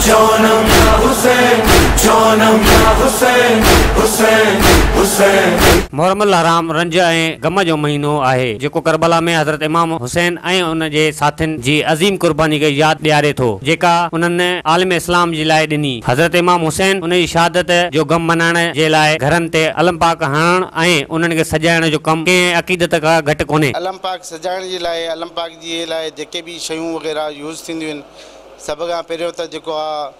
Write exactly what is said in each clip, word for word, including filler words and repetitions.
जानम या हुसैन, जानम या हुसैन, हुसैन हुसैन। मुहर्रम अल हराम रंज ऐं गम जो महीनो आहे जेको करबला में हज़रत इमाम हुसैन ऐं उन जे साथियुनि जी अज़ीम कुर्बानी खे यादि ॾियारे थो, जेका उन्हनि आलिम इस्लाम जे लाइ ॾिनी। हज़रत इमाम हुसैन उन जी शहादत जो गम मनाइण जे लाइ घरनि ते अलम पाक हणण ऐं उन्हनि खे सजाइण जो कमु कंहिं अक़ीदत खां घटि कोन्हे। अलम पाक सजाइण जे लाइ अलम पाक जे लाइ जेके बि शयूं वग़ैरह यूज़ थींदियूं आहिनि, सभ खां पहिरियों त जेको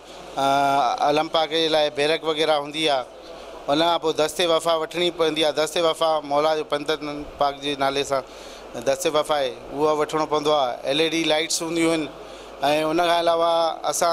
आहे अलम पाक जे लाइ बैरक वग़ैरह हूंदी आहे, उन खां पोइ दस्ते वफ़ा वठणी पवंदी आहे। दस्ते वफ़ा मौला जो पंत पाक जे नाले सां दस्ते वफ़ा आहे, उहा वठिणो पवंदो आहे। एल ई डी लाइट्स हूंदियूं आहिनि ऐं उन खां अलावा असां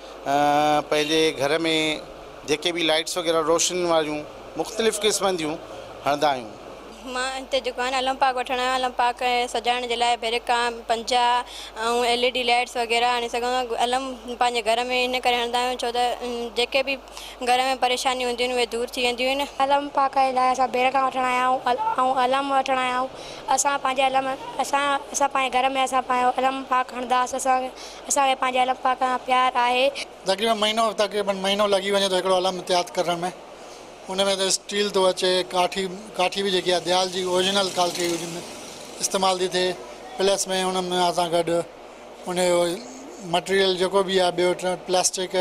पंहिंजे घर में जेके बि लाइट्स वग़ैरह रोशनी वारियूं मुख़्तलिफ़ क़िस्मनि जूं हणंदा आहियूं। मां हिते जेको आहे न अलम पाक वठणु आहियां। अलम पाक सजाइण जे लाइ बैरका पंजा ऐं एल ई डी लाइट्स वग़ैरह आणे सघूं। अलम पंहिंजे घर में इन करे हणंदा आहियूं छो त जेके बि घर में परेशानियूं हूंदियूं आहिनि उहे दूरि थी वेंदियूं आहिनि। अलम पाक जे लाइ असां बैरका वठणु आया आहियूं ऐं अलम वठणु आया आहियूं। असां पंहिंजे अलम असां असां पंहिंजे घर में असां पंहिंजो अलम पाक हणंदासीं। असांखे असांखे पंहिंजे अलम पाक सां प्यारु आहे। तक़रीबन महीनो तक़रीबन महीनो लॻी वञे थो हिकिड़ो अलम तयारु करण में। उनमें त स्टील थो अचे, काठी काठी बि जेकी आहे दयाल जी ओरिजिनल क्वालिटी इस्तेमालु थी थिए, प्लस में उन में असां गॾु उन जो मटीरियल जेको बि आहे ॿियो प्लास्टिक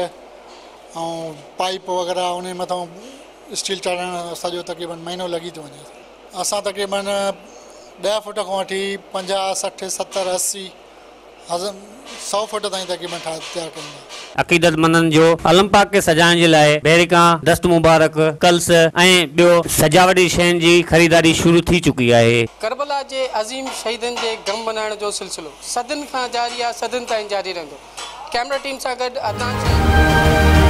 ऐं पाइप वग़ैरह उन मथां स्टील चाढ़ण सॼो तक़रीबन महीनो लॻी थो वञे। असां तक़रीबन ॾह फुट खां वठी पंजाह सठि सतरि असी हज़ार सौ फुट ताईं तक़रीबन ठाहे तयारु कंदा। अक़ीदतमंदनि जो अलम पाक खे सजाइण जे लाइ बैरिका, दस्त मुबारक, कल्स ऐं ॿियो सजावटी शयुनि जी ख़रीदारी शुरू थी चुकी आहे। करबला जे अज़ीम शहीदनि जे गम मनाइण जो सिलसिलो सदियुनि खां जारी आहे, सदियुनि ताईं जारी रहंदो। कैमरा टीम सां गॾु अदनान।